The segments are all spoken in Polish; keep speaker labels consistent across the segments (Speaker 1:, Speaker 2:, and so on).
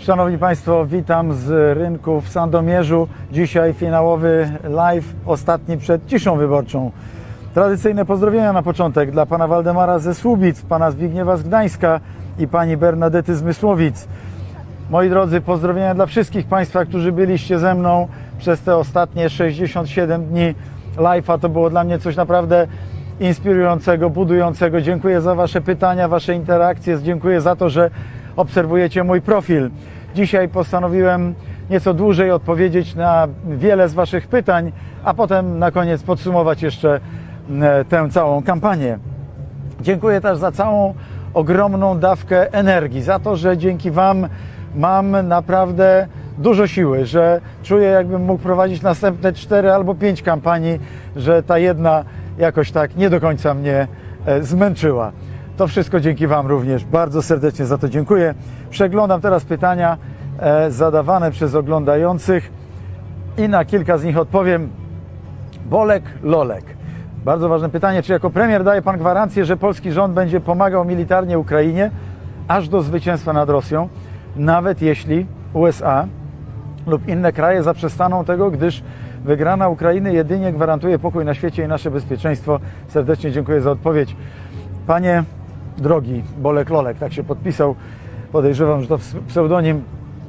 Speaker 1: Szanowni Państwo, witam z rynku w Sandomierzu. Dzisiaj finałowy live, ostatni przed ciszą wyborczą. Tradycyjne pozdrowienia na początek dla pana Waldemara ze Słubic, pana Zbigniewa z Gdańska i pani Bernadety z Mysłowic. Moi drodzy, pozdrowienia dla wszystkich Państwa, którzy byliście ze mną przez te ostatnie 67 dni live'a. To było dla mnie coś naprawdę inspirującego, budującego. Dziękuję za Wasze pytania, Wasze interakcje. Dziękuję za to, że obserwujecie mój profil. Dzisiaj postanowiłem nieco dłużej odpowiedzieć na wiele z Waszych pytań, a potem na koniec podsumować jeszcze tę całą kampanię. Dziękuję też za całą ogromną dawkę energii, za to, że dzięki Wam mam naprawdę dużo siły, że czuję, jakbym mógł prowadzić następne 4 albo 5 kampanii, że ta jedna jakoś tak nie do końca mnie zmęczyła. To wszystko dzięki Wam również. Bardzo serdecznie za to dziękuję. Przeglądam teraz pytania zadawane przez oglądających i na kilka z nich odpowiem. Bolek Lolek. Bardzo ważne pytanie. Czy jako premier daje Pan gwarancję, że polski rząd będzie pomagał militarnie Ukrainie aż do zwycięstwa nad Rosją, nawet jeśli USA lub inne kraje zaprzestaną tego, gdyż wygrana Ukrainy jedynie gwarantuje pokój na świecie i nasze bezpieczeństwo? Serdecznie dziękuję za odpowiedź. Panie drogi, Bolek Lolek, tak się podpisał, podejrzewam, że to pseudonim.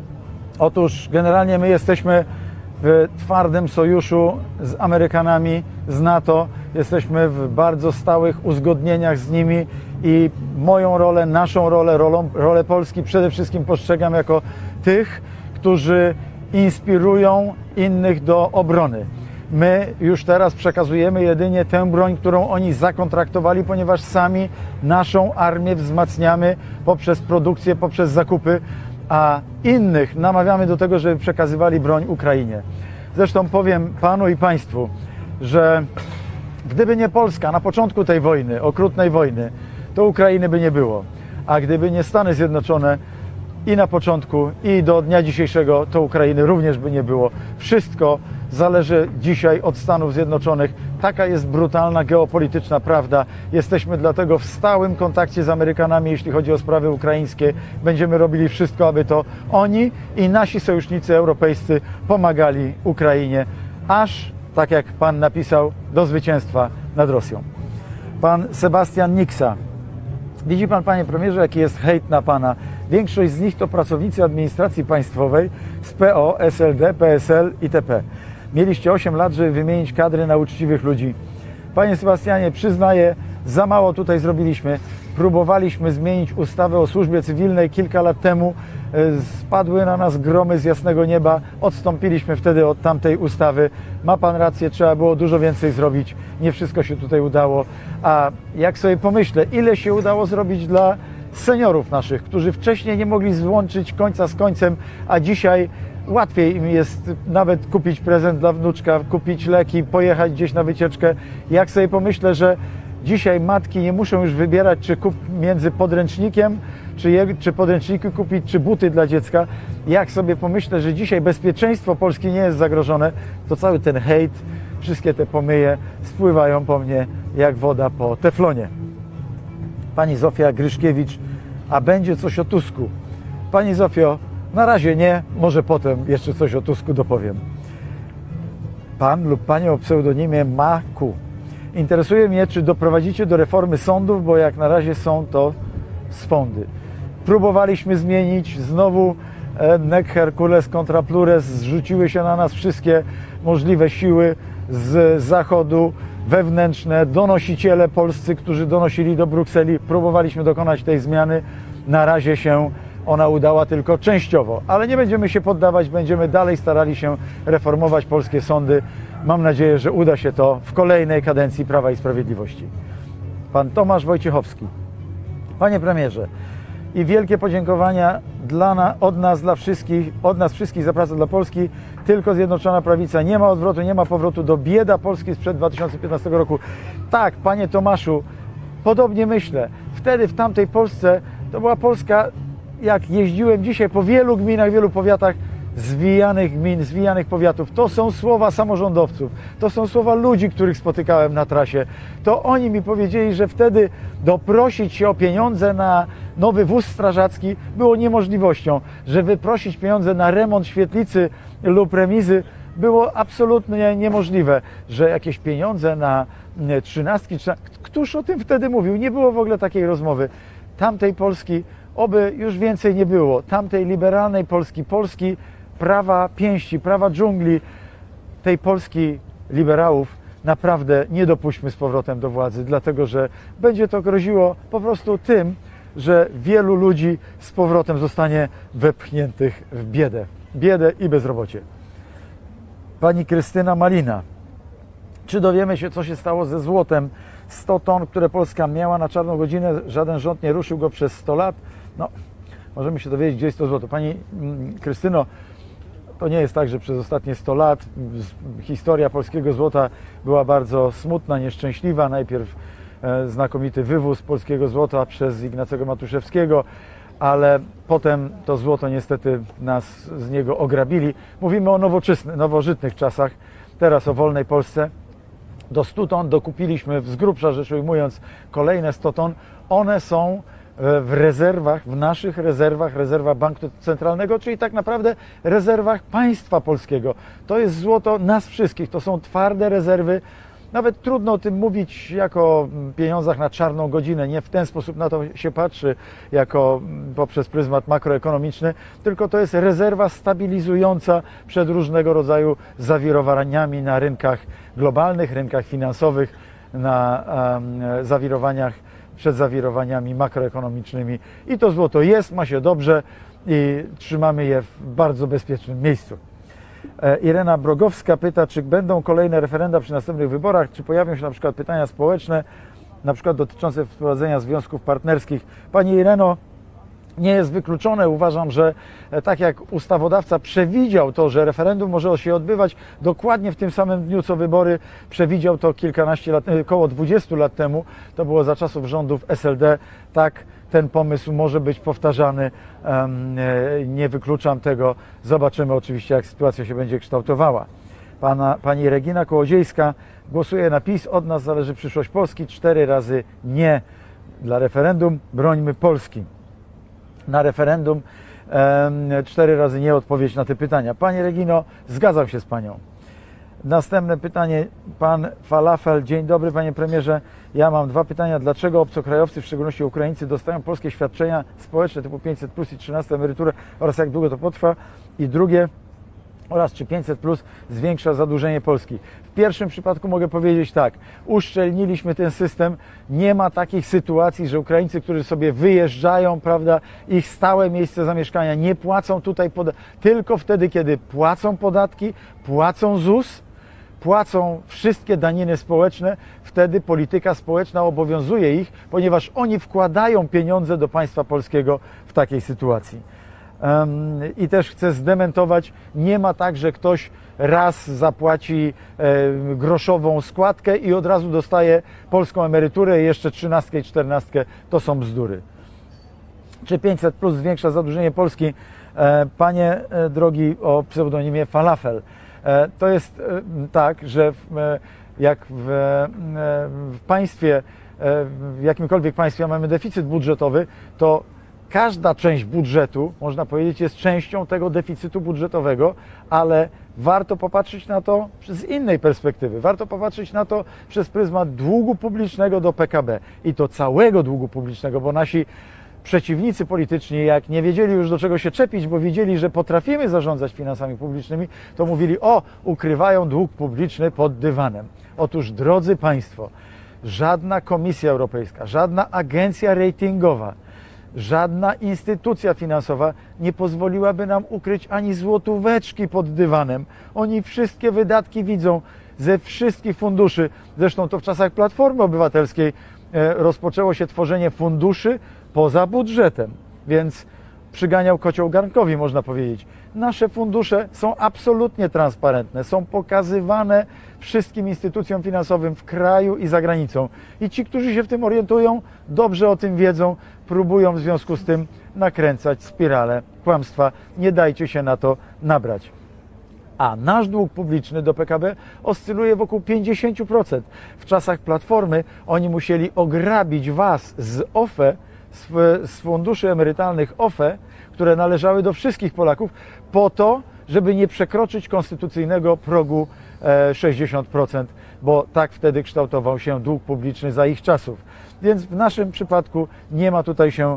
Speaker 1: Otóż generalnie my jesteśmy w twardym sojuszu z Amerykanami, z NATO, jesteśmy w bardzo stałych uzgodnieniach z nimi i moją rolę, naszą rolę, rolę Polski przede wszystkim postrzegam jako tych, którzy inspirują innych do obrony. My już teraz przekazujemy jedynie tę broń, którą oni zakontraktowali, ponieważ sami naszą armię wzmacniamy poprzez produkcję, poprzez zakupy, a innych namawiamy do tego, żeby przekazywali broń Ukrainie. Zresztą powiem Panu i Państwu, że gdyby nie Polska na początku tej wojny, okrutnej wojny, to Ukrainy by nie było. A gdyby nie Stany Zjednoczone i na początku, i do dnia dzisiejszego, to Ukrainy również by nie było. Wszystko zależy dzisiaj od Stanów Zjednoczonych. Taka jest brutalna geopolityczna prawda. Jesteśmy dlatego w stałym kontakcie z Amerykanami, jeśli chodzi o sprawy ukraińskie. Będziemy robili wszystko, aby to oni i nasi sojusznicy europejscy pomagali Ukrainie, aż, tak jak Pan napisał, do zwycięstwa nad Rosją. Pan Sebastian Niksa. Widzi Pan, Panie Premierze, jaki jest hejt na Pana. Większość z nich to pracownicy administracji państwowej z PO, SLD, PSL itp. Mieliście 8 lat, żeby wymienić kadry na uczciwych ludzi. Panie Sebastianie, przyznaję, za mało tutaj zrobiliśmy. Próbowaliśmy zmienić ustawę o służbie cywilnej kilka lat temu. Spadły na nas gromy z jasnego nieba. Odstąpiliśmy wtedy od tamtej ustawy. Ma Pan rację, trzeba było dużo więcej zrobić. Nie wszystko się tutaj udało. A jak sobie pomyślę, ile się udało zrobić dla seniorów naszych, którzy wcześniej nie mogli złączyć końca z końcem, a dzisiaj łatwiej im jest nawet kupić prezent dla wnuczka, kupić leki, pojechać gdzieś na wycieczkę. Jak sobie pomyślę, że dzisiaj matki nie muszą już wybierać, czy między podręcznikiem, czy podręczniki kupić, czy buty dla dziecka. Jak sobie pomyślę, że dzisiaj bezpieczeństwo Polski nie jest zagrożone, to cały ten hejt, wszystkie te pomyje spływają po mnie jak woda po teflonie. Pani Zofia Gryszkiewicz, a będzie coś o Tusku? Pani Zofio, na razie nie, może potem jeszcze coś o Tusku dopowiem. Pan lub Pani o pseudonimie Maku. Interesuje mnie, czy doprowadzicie do reformy sądów, bo jak na razie są to swądy. Próbowaliśmy zmienić, znowu nec Hercules contra plures, zrzuciły się na nas wszystkie możliwe siły z zachodu, wewnętrzne, donosiciele polscy, którzy donosili do Brukseli. Próbowaliśmy dokonać tej zmiany. Na razie się ona udała tylko częściowo, ale nie będziemy się poddawać, będziemy dalej starali się reformować polskie sądy. Mam nadzieję, że uda się to w kolejnej kadencji Prawa i Sprawiedliwości. Pan Tomasz Wojciechowski. Panie premierze, i wielkie podziękowania od nas wszystkich za pracę dla Polski. Tylko Zjednoczona Prawica. Nie ma odwrotu, nie ma powrotu do bieda Polski sprzed 2015 roku. Tak, panie Tomaszu, podobnie myślę. Wtedy w tamtej Polsce to była Polska, jak jeździłem dzisiaj po wielu gminach, wielu powiatach, zwijanych gmin, zwijanych powiatów. To są słowa samorządowców, to są słowa ludzi, których spotykałem na trasie. To oni mi powiedzieli, że wtedy doprosić się o pieniądze na nowy wóz strażacki było niemożliwością, że wyprosić pieniądze na remont świetlicy lub remizy było absolutnie niemożliwe, że jakieś pieniądze na trzynastki, któż o tym wtedy mówił? Nie było w ogóle takiej rozmowy. Tamtej Polski oby już więcej nie było. Tamtej liberalnej Polski, Polski prawa pięści, prawa dżungli, tej Polski liberałów naprawdę nie dopuśćmy z powrotem do władzy, dlatego że będzie to groziło po prostu tym, że wielu ludzi z powrotem zostanie wepchniętych w biedę i bezrobocie. Pani Krystyna Malina. Czy dowiemy się, co się stało ze złotem? 100 ton, które Polska miała na czarną godzinę, żaden rząd nie ruszył go przez 100 lat. No, możemy się dowiedzieć, gdzie jest to złoto. Pani Krystyno, to nie jest tak, że przez ostatnie 100 lat historia polskiego złota była bardzo smutna, nieszczęśliwa. Najpierw znakomity wywóz polskiego złota przez Ignacego Matuszewskiego, ale potem to złoto niestety nas z niego ograbili. Mówimy o nowożytnych czasach, teraz o wolnej Polsce. Do 100 ton dokupiliśmy, z grubsza rzecz ujmując, kolejne 100 ton. One są w rezerwach, w naszych rezerwach, rezerwach Banku Centralnego, czyli tak naprawdę rezerwach państwa polskiego. To jest złoto nas wszystkich, to są twarde rezerwy. Nawet trudno o tym mówić jako pieniądzach na czarną godzinę. Nie w ten sposób na to się patrzy, jako poprzez pryzmat makroekonomiczny, tylko to jest rezerwa stabilizująca przed różnego rodzaju zawirowaniami na rynkach globalnych, rynkach finansowych, na zawirowaniach, przed zawirowaniami makroekonomicznymi. I to złoto jest, ma się dobrze i trzymamy je w bardzo bezpiecznym miejscu. Irena Brogowska pyta, czy będą kolejne referenda przy następnych wyborach, czy pojawią się na przykład pytania społeczne, na przykład dotyczące wprowadzenia związków partnerskich. Pani Ireno, nie jest wykluczone. Uważam, że tak jak ustawodawca przewidział to, że referendum może się odbywać dokładnie w tym samym dniu co wybory, przewidział to kilkanaście lat, około 20 lat temu, to było za czasów rządów SLD, tak ten pomysł może być powtarzany, nie wykluczam tego. Zobaczymy oczywiście, jak sytuacja się będzie kształtowała. Pani Regina Kołodziejska głosuje na PiS, od nas zależy przyszłość Polski, 4 razy nie dla referendum, brońmy Polski. Na referendum 4 razy nie odpowiedź na te pytania. Pani Regino, zgadzam się z Panią. Następne pytanie, pan Falafel. Dzień dobry, panie premierze. Ja mam 2 pytania. Dlaczego obcokrajowcy, w szczególności Ukraińcy, dostają polskie świadczenia społeczne typu 500 plus i 13 emeryturę oraz jak długo to potrwa? I drugie, oraz czy 500 plus zwiększa zadłużenie Polski? W pierwszym przypadku mogę powiedzieć tak, uszczelniliśmy ten system, nie ma takich sytuacji, że Ukraińcy, którzy sobie wyjeżdżają, prawda, ich stałe miejsce zamieszkania nie płacą tutaj tylko wtedy, kiedy płacą podatki, płacą ZUS, płacą wszystkie daniny społeczne, wtedy polityka społeczna obowiązuje ich, ponieważ oni wkładają pieniądze do państwa polskiego w takiej sytuacji. I też chcę zdementować, nie ma tak, że ktoś raz zapłaci groszową składkę i od razu dostaje polską emeryturę i jeszcze 13 i 14, to są bzdury. Czy 500 plus zwiększa zadłużenie Polski? Panie drogi o pseudonimie Falafel, to jest tak, że jak w państwie, w jakimkolwiek państwie mamy deficyt budżetowy, to każda część budżetu, można powiedzieć, jest częścią tego deficytu budżetowego, ale warto popatrzeć na to z innej perspektywy. Warto popatrzeć na to przez pryzmat długu publicznego do PKB i to całego długu publicznego, bo nasi przeciwnicy polityczni, jak nie wiedzieli już do czego się czepić, bo widzieli, że potrafimy zarządzać finansami publicznymi, to mówili, o, ukrywają dług publiczny pod dywanem. Otóż, drodzy Państwo, żadna Komisja Europejska, żadna agencja ratingowa, żadna instytucja finansowa nie pozwoliłaby nam ukryć ani złotóweczki pod dywanem. Oni wszystkie wydatki widzą ze wszystkich funduszy. Zresztą to w czasach Platformy Obywatelskiej rozpoczęło się tworzenie funduszy poza budżetem, więc przyganiał kocioł garnkowi, można powiedzieć. Nasze fundusze są absolutnie transparentne, są pokazywane wszystkim instytucjom finansowym w kraju i za granicą. I ci, którzy się w tym orientują, dobrze o tym wiedzą, próbują w związku z tym nakręcać spiralę kłamstwa. Nie dajcie się na to nabrać. A nasz dług publiczny do PKB oscyluje wokół 50%. W czasach Platformy oni musieli ograbić was z OFE, z funduszy emerytalnych OFE, które należały do wszystkich Polaków, po to, żeby nie przekroczyć konstytucyjnego progu 60%, bo tak wtedy kształtował się dług publiczny za ich czasów. Więc w naszym przypadku nie ma tutaj się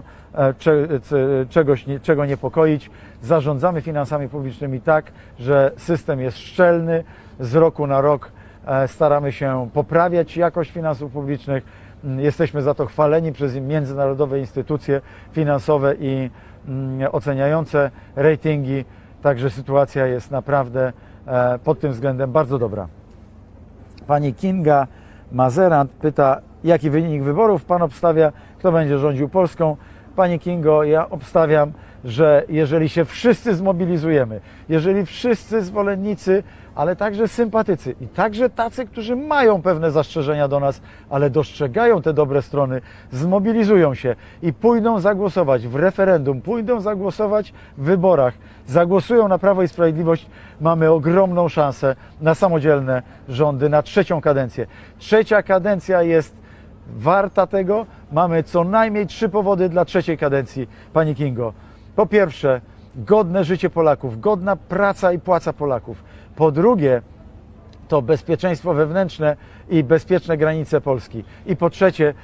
Speaker 1: czego niepokoić. Zarządzamy finansami publicznymi tak, że system jest szczelny. Z roku na rok staramy się poprawiać jakość finansów publicznych. Jesteśmy za to chwaleni przez międzynarodowe instytucje finansowe i oceniające ratingi. Także sytuacja jest naprawdę pod tym względem bardzo dobra. Pani Kinga Mazerant pyta, jaki wynik wyborów Pan obstawia, kto będzie rządził Polską. Pani Kingo, ja obstawiam, że jeżeli się wszyscy zmobilizujemy, jeżeli wszyscy zwolennicy, ale także sympatycy i także tacy, którzy mają pewne zastrzeżenia do nas, ale dostrzegają te dobre strony, zmobilizują się i pójdą zagłosować w referendum, pójdą zagłosować w wyborach, zagłosują na Prawo i Sprawiedliwość, mamy ogromną szansę na samodzielne rządy, na trzecią kadencję. Trzecia kadencja jest warta tego. Mamy co najmniej 3 powody dla trzeciej kadencji, Pani Kingo. Po pierwsze, godne życie Polaków, godna praca i płaca Polaków. Po drugie, to bezpieczeństwo wewnętrzne i bezpieczne granice Polski. I po trzecie,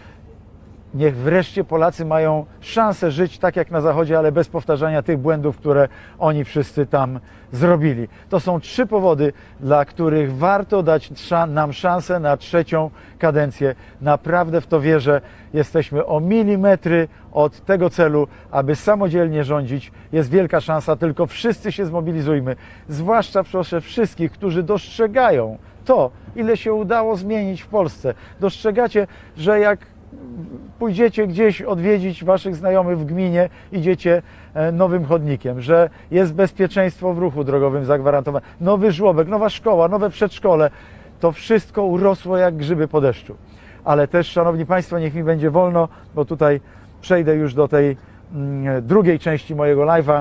Speaker 1: niech wreszcie Polacy mają szansę żyć tak jak na Zachodzie, ale bez powtarzania tych błędów, które oni wszyscy tam zrobili. To są 3 powody, dla których warto dać nam szansę na trzecią kadencję. Naprawdę w to wierzę. Jesteśmy o milimetry od tego celu, aby samodzielnie rządzić. Jest wielka szansa, tylko wszyscy się zmobilizujmy. Zwłaszcza proszę wszystkich, którzy dostrzegają to, ile się udało zmienić w Polsce. Dostrzegacie, że jak pójdziecie gdzieś odwiedzić waszych znajomych w gminie, idziecie nowym chodnikiem, że jest bezpieczeństwo w ruchu drogowym zagwarantowane, nowy żłobek, nowa szkoła, nowe przedszkole, to wszystko urosło jak grzyby po deszczu. Ale też, szanowni państwo, niech mi będzie wolno, bo tutaj przejdę już do tej drugiej części mojego live'a,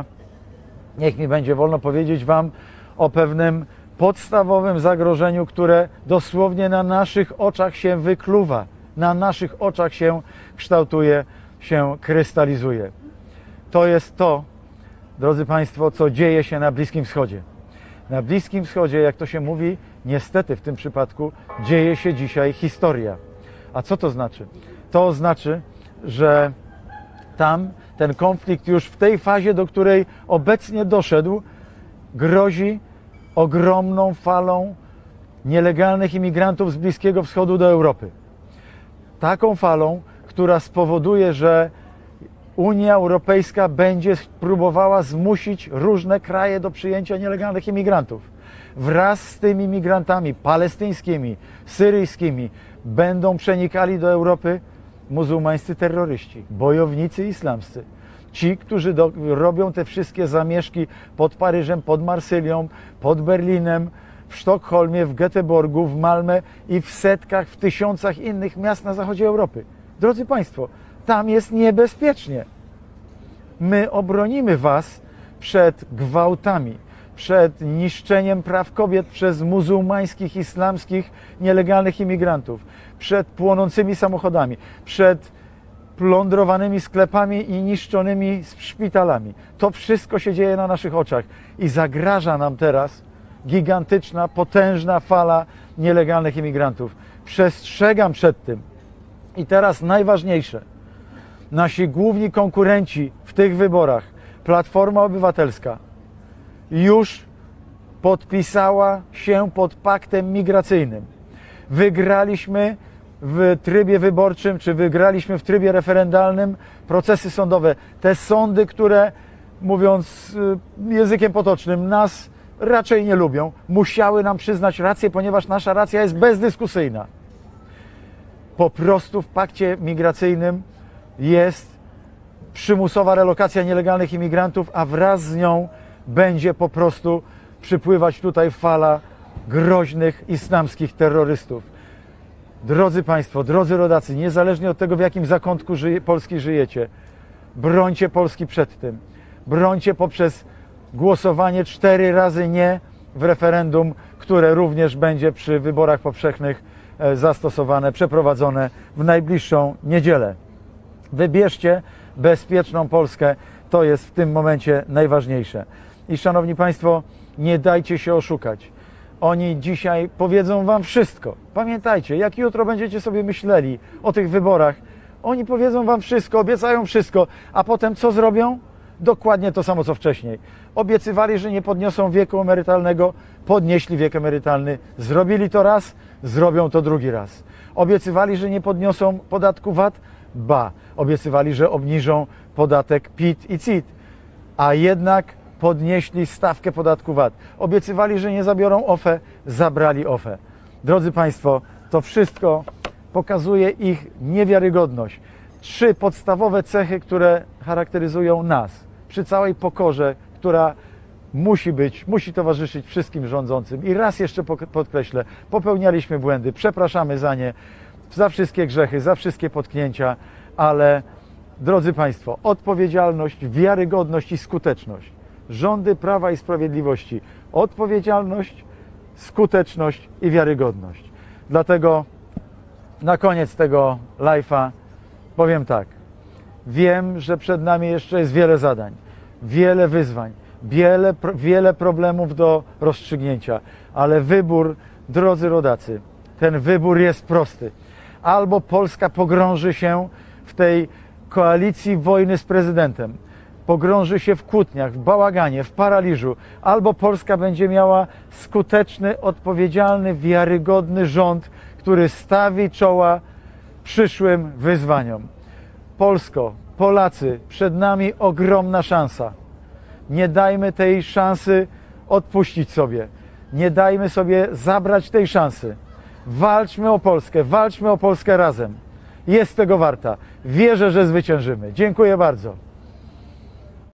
Speaker 1: niech mi będzie wolno powiedzieć wam o pewnym podstawowym zagrożeniu, które dosłownie na naszych oczach się wykluwa. Na naszych oczach się kształtuje, się krystalizuje. To jest to, drodzy Państwo, co dzieje się na Bliskim Wschodzie. Na Bliskim Wschodzie, jak to się mówi, niestety w tym przypadku dzieje się dzisiaj historia. A co to znaczy? To znaczy, że tam ten konflikt już w tej fazie, do której obecnie doszedł, grozi ogromną falą nielegalnych imigrantów z Bliskiego Wschodu do Europy. Taką falą, która spowoduje, że Unia Europejska będzie próbowała zmusić różne kraje do przyjęcia nielegalnych imigrantów. Wraz z tymi imigrantami palestyńskimi, syryjskimi będą przenikali do Europy muzułmańscy terroryści, bojownicy islamscy. Ci, którzy robią te wszystkie zamieszki pod Paryżem, pod Marsylią, pod Berlinem, w Sztokholmie, w Göteborgu, w Malmę i w setkach, w tysiącach innych miast na zachodzie Europy. Drodzy Państwo, tam jest niebezpiecznie. My obronimy Was przed gwałtami, przed niszczeniem praw kobiet przez muzułmańskich, islamskich, nielegalnych imigrantów, przed płonącymi samochodami, przed plądrowanymi sklepami i niszczonymi szpitalami. To wszystko się dzieje na naszych oczach i zagraża nam teraz gigantyczna, potężna fala nielegalnych imigrantów. Przestrzegam przed tym. I teraz najważniejsze. Nasi główni konkurenci w tych wyborach, Platforma Obywatelska, już podpisała się pod paktem migracyjnym. Wygraliśmy w trybie wyborczym, czy wygraliśmy w trybie referendalnym procesy sądowe. Te sądy, które, mówiąc językiem potocznym, nas raczej nie lubią, musiały nam przyznać rację, ponieważ nasza racja jest bezdyskusyjna. Po prostu w pakcie migracyjnym jest przymusowa relokacja nielegalnych imigrantów, a wraz z nią będzie po prostu przypływać tutaj fala groźnych islamskich terrorystów. Drodzy Państwo, drodzy rodacy, niezależnie od tego, w jakim zakątku Polski żyjecie, brońcie Polski przed tym. Brońcie poprzez głosowanie 4 razy nie w referendum, które również będzie przy wyborach powszechnych zastosowane, przeprowadzone w najbliższą niedzielę. Wybierzcie bezpieczną Polskę, to jest w tym momencie najważniejsze. I szanowni Państwo, nie dajcie się oszukać. Oni dzisiaj powiedzą Wam wszystko. Pamiętajcie, jak jutro będziecie sobie myśleli o tych wyborach, oni powiedzą Wam wszystko, obiecają wszystko, a potem co zrobią? Dokładnie to samo, co wcześniej. Obiecywali, że nie podniosą wieku emerytalnego, podnieśli wiek emerytalny. Zrobili to raz, zrobią to drugi raz. Obiecywali, że nie podniosą podatku VAT, obiecywali, że obniżą podatek PIT i CIT, a jednak podnieśli stawkę podatku VAT. Obiecywali, że nie zabiorą OFE, zabrali OFE. Drodzy Państwo, to wszystko pokazuje ich niewiarygodność. 3 podstawowe cechy, które charakteryzują nas przy całej pokorze, która musi towarzyszyć wszystkim rządzącym. I raz jeszcze podkreślę, popełnialiśmy błędy, przepraszamy za nie, za wszystkie grzechy, za wszystkie potknięcia, ale drodzy Państwo, odpowiedzialność, wiarygodność i skuteczność. Rządy Prawa i Sprawiedliwości. Odpowiedzialność, skuteczność i wiarygodność. Dlatego na koniec tego live'a powiem tak. Wiem, że przed nami jeszcze jest wiele zadań, wiele wyzwań, wiele problemów do rozstrzygnięcia, ale wybór, drodzy rodacy, ten wybór jest prosty. Albo Polska pogrąży się w tej koalicji wojny z prezydentem, pogrąży się w kłótniach, w bałaganie, w paraliżu, albo Polska będzie miała skuteczny, odpowiedzialny, wiarygodny rząd, który stawi czoła przyszłym wyzwaniom. Polsko, Polacy, przed nami ogromna szansa. Nie dajmy tej szansy odpuścić sobie. Nie dajmy sobie zabrać tej szansy. Walczmy o Polskę razem. Jest tego warta. Wierzę, że zwyciężymy. Dziękuję bardzo.